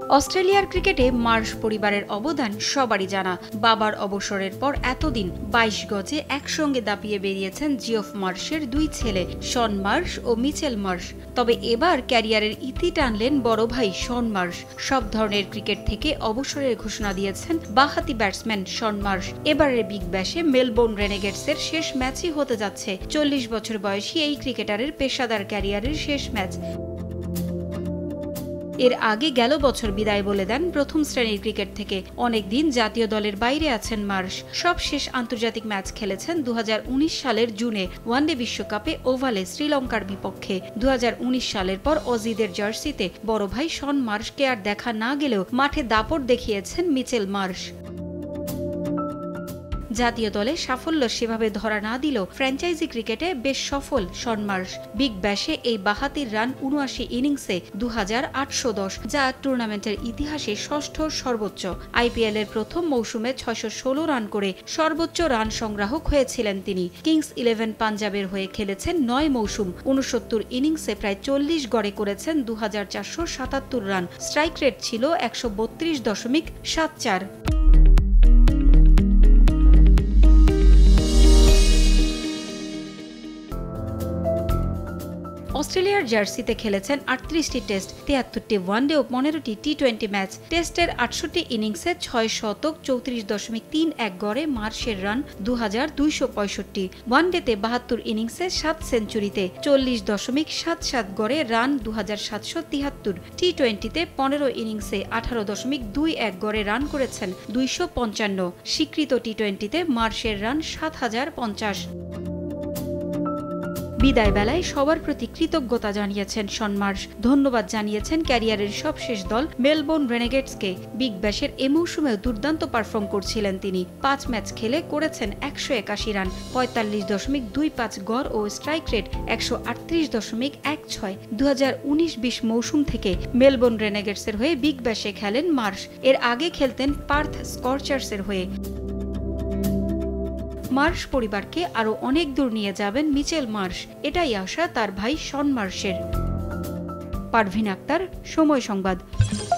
অস্ট্রেলিয়ার ক্রিকেটে মার্শ পরিবারের অবদান সবারই জানা। বাবার অবসরের পর এতদিন ২২ গজে একসঙ্গে দাপিয়ে বেরিয়েছেন জিওফ মার্শের দুই ছেলে শন মার্শ ও মিচেল মার্শ। তবে এবার ক্যারিয়ারের ইতি টানলেন বড় ভাই শন মার্শ। সব ধরনের ক্রিকেট থেকে অবসরের ঘোষণা দিয়েছেন বাঁহাতি ব্যাটসম্যান শন মার্শ। এবারের বিগ ব্যাশে মেলবোর্ন রেনেগেডসের শেষ ম্যাচই হতে যাচ্ছে ৪০ বছর বয়সী এই ক্রিকেটারের পেশাদার ক্যারিয়ারের শেষ ম্যাচ। এর আগে গেল বছর বিদায় বলে দেন প্রথম শ্রেণীর ক্রিকেট থেকে। অনেকদিন জাতীয় দলের বাইরে আছেন মার্শ। সব শেষ আন্তর্জাতিক ম্যাচ খেলেছেন ২০১৯ সালের জুনে ওয়ানডে বিশ্বকাপে ওভালে শ্রীলঙ্কার বিপক্ষে। ২০১৯ সালের পর অজিদের জার্সিতে বড় ভাই শন মার্শকে আর দেখা না গেলেও মাঠে দাপট দেখিয়েছেন মিচেল মার্শ। জাতীয় দলে সাফল্য সেভাবে ধরা না দিলেও ফ্র্যাঞ্চাইজি ক্রিকেটে বেশ সফল শন মার্শ। বিগ ব্যাশে এই বাঁহাতির রান ৭৯ ইনিংসে ২৮১০, যা টুর্নামেন্টের ইতিহাসে ষষ্ঠ সর্বোচ্চ। আইপিএল এর প্রথম মৌসুমে ৬১৬ রান করে সর্বোচ্চ রান সংগ্রাহক হয়েছিলেন তিনি। কিংস ১১ পাঞ্জাবের হয়ে খেলেছেন ৯ মৌসুম। ৬৯ ইনিংসে প্রায় ৪০ গড়ে করেছেন ২৪৭৭ রান। স্ট্রাইক রেট ছিল ১৩২.৭৪। অস্ট্রেলিয়ার জার্সিতে খেলেছেন ৩৮টি টেস্ট, ৭৩টি ওয়ানডে ও ১৫টি টি-২০ ম্যাচ। টেস্টের ৬৮ ইনিংসে ৬ শতক ৩৪.৩১ গড়ে মার্শের রান ২২৬৫। ওয়ানডেতে ৭২ ইনিংসে ৭ সেঞ্চুরিতে ৪০.৭৭ গড়ে রান ২৭৭৩। টি-২০তে ১৫ ইনিংসে ১৮.২১ গড়ে রান করেছেন ২৫৫। স্বীকৃত টি-২০তে মার্শের রান ৭০৫০। বিদায় বেলায় সবার প্রতি কৃতজ্ঞতা জানিয়েছেন শন মার্শ। ধন্যবাদ জানিয়েছেন ক্যারিয়ারের সবশেষ দল মেলবোর্ন রেনেগেডসকে। বিগ ব্যাশের এ মৌসুমেও দুর্দান্ত পারফর্ম করছিলেন তিনি। ৫ ম্যাচ খেলে করেছেন ১৮১ রান, ৪৫.২৫ গড় ও স্ট্রাইক রেট ১৩৮.১৬। ২০১৯-২০ মৌসুম থেকে মেলবোর্ন রেনেগেডসের হয়ে বিগ ব্যাশে খেলেন মার্শ। এর আগে খেলতেন পার্থ স্করচার্সের হয়ে। মার্শ পরিবারকে আরও অনেক দূর নিয়ে যাবেন মিচেল মার্শ, এটাই আশা তার ভাই শন মার্শের। পারভিন আক্তার, সময় সংবাদ।